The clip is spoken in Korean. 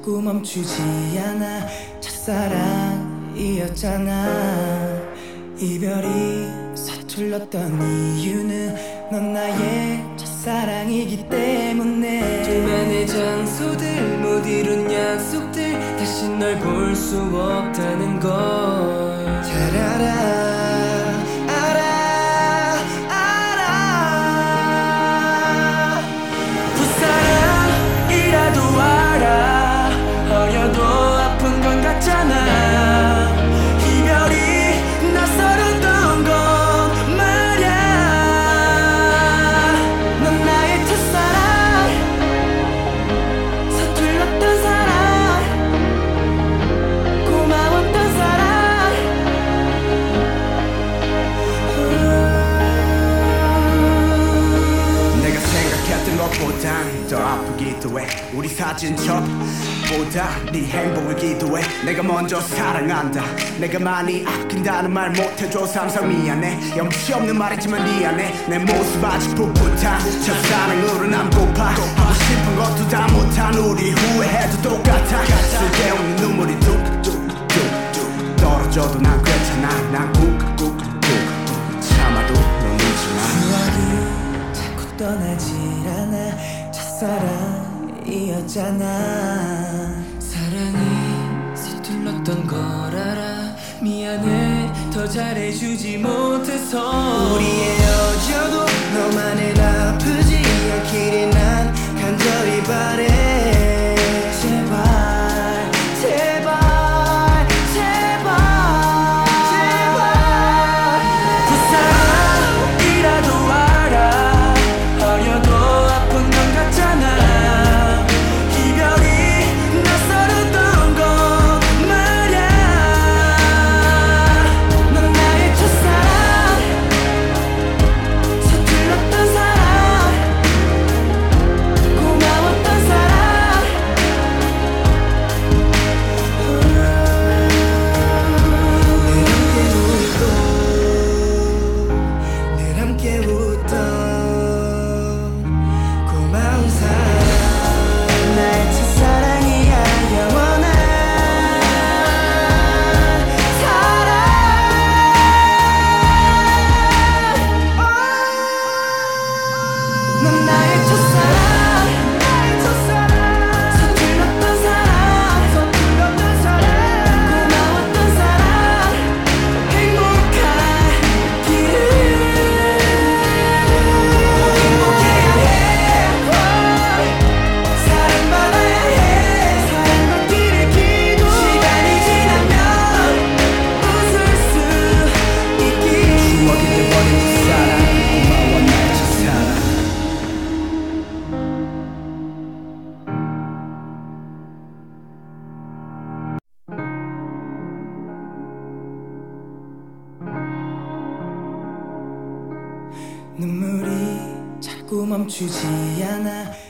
자꾸 멈추지 않아. 첫사랑이었잖아. 이별이 서툴렀던 이유는 넌 나의 첫사랑이기 때문에. 둘만의 장소들, 못 이룬 약속들, 다시 널 볼 수 없다는 걸 잘 알아. 더 아프기도 해. 우리 사진첩보다 네 행복을 기도해. 내가 먼저 사랑한다, 내가 많이 아낀다는 말 못해줘서 항상 미안해. 염치 없는 말이지만 미안해. 내 모습 아직 풋풋한 첫사랑으로 난 고파. 하고 싶은 것도 다 못한 우리 후회해도 똑같아. 쓸데없는 눈물이 뚝뚝뚝뚝 떨어져도 난 괜찮아. 난 꾹꾹꾹 참아도 넌 잊지마. 추억이 자꾸 떠나질 않아. 첫사랑이었잖아. 사랑이 서툴렀던 걸 알아. 미안해, 더 잘해주지 못해서. 우리 헤어져도 너만은 아프지 않기를 난 간절히 바래. 제발 제발 제발 제발. 첫사랑이라도 알아. 어려도 아픈 건 같잖아. 이별이 낯설었던 건 말야. 넌 나의 첫사랑, 서툴렀던 사랑, 고마웠던 사랑. 늘 함께 웃던 고마운 사랑. 나의 첫사랑이야. 영원한 사랑. 넌 나의 첫사랑, 서툴렀던 사랑, 고마웠던 사랑. 행복하기를 행복해야 해. 사랑받아야 해. 사랑받기를 기도. 시간이 지나면 웃을 수 있길. 추억이 돼버린 첫사랑, 고마워 나의 첫사랑. 눈물이 자꾸 멈추지 않아.